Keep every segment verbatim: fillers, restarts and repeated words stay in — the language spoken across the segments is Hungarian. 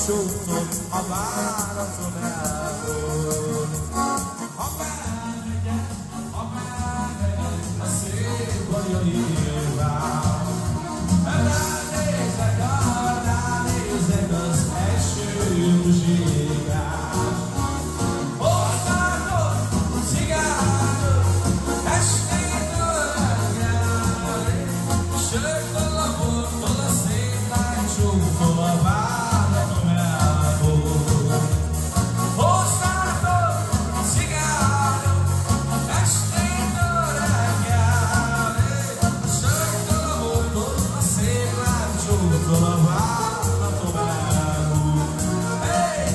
csúszol a váraton elból. Ha bármegyen, ha bármegyen a szép vagyaivál, ránézek, ránézek az eső muzsikát. Országok, cigányok, estétől reggelig, sörtől a bortól a szép lány csúszol a váraton elból. Országok, cigányok, estétől reggelig, sörtől a bortól a szép lány csúszol a váraton elból. Hey!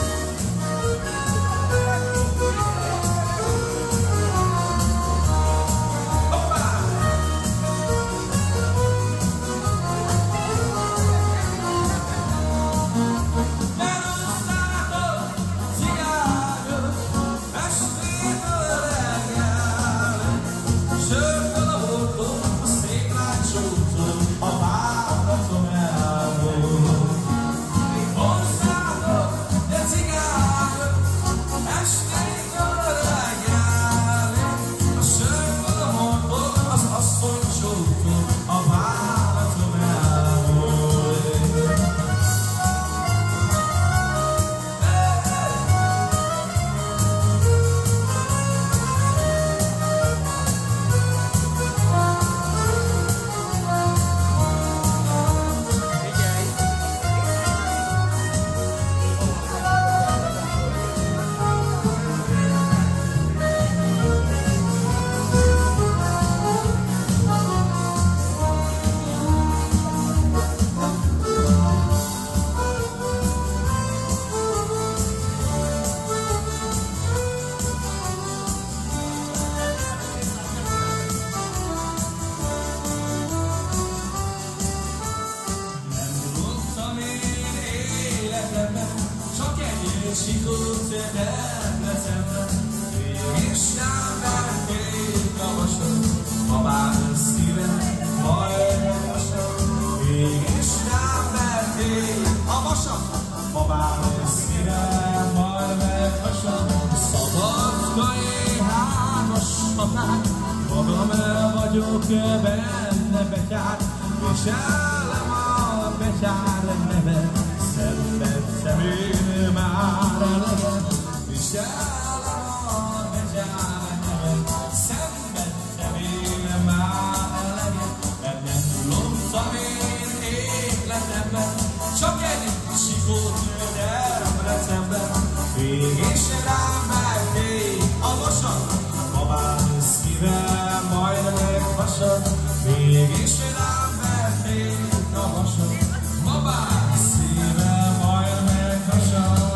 Sikót területemben, mégis rám verték a vasat, ma bár szívem, majd megvasat. Mégis rám verték a vasat, ma bár szívem, majd megvasat. Szabadkai hármas határ, magam el vagyok benne betyár, viselem a betyár nevet, szenvedtem én már eleget, viselem a betyár nevet, szenvedtem én már eleget, mert nem loptam én életemben, csak egy sikót Debrecenben, mégis rám verték a vasat, ma bár szívem majd megvasat, mégis rám verték a vasat, ma bár szívem majd megvasat.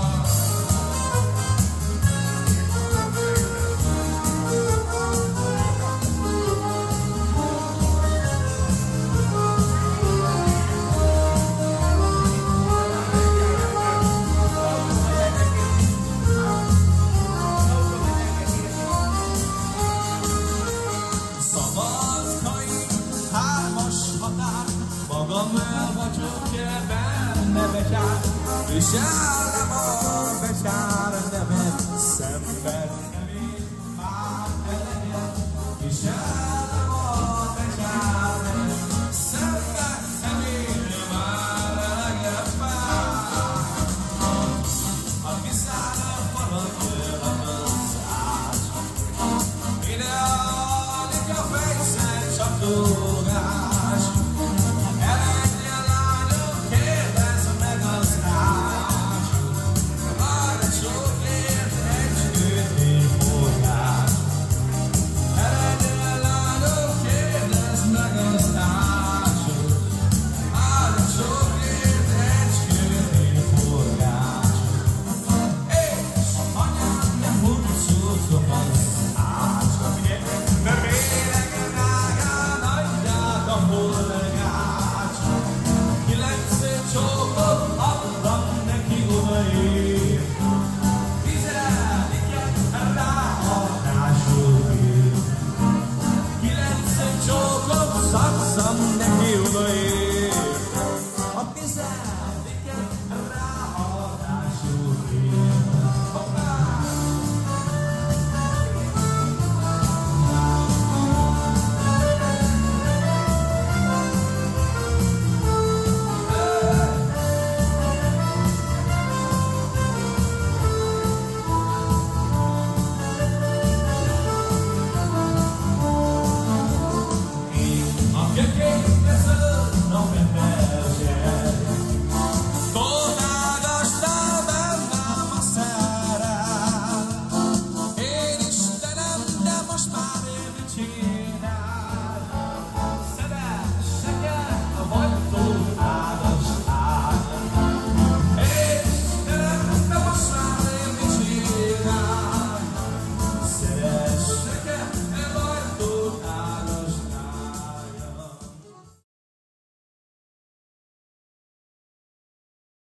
Magam el vagyok benne betyár, viselem a betyár nevet, szenvedtem én már eleget, viselem a betyár nevet, szenvedtem én már eleget már. A kiszállal maradjon az ágy, ide alig a fejszer csatogál,